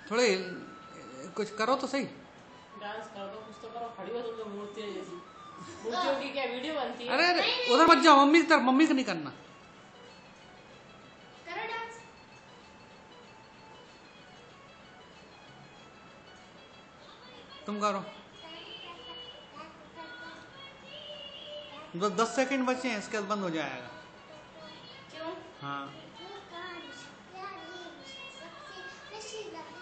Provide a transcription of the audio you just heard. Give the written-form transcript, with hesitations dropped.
थोड़े कुछ करो तो सही। डांस कर दो, कुछ तो करो। खड़ी हो तुम तो मूर्तियों जैसी। मूर्तियों की क्या वीडियो बनती है? अरे उधर मत जाओ, मम्मी की तरफ, मम्मी को नहीं करना। करो डांस। तुम करो। 10 सेकंड बचे हैं, इसके बाद बंद हो जाएगा। क्यों? हाँ।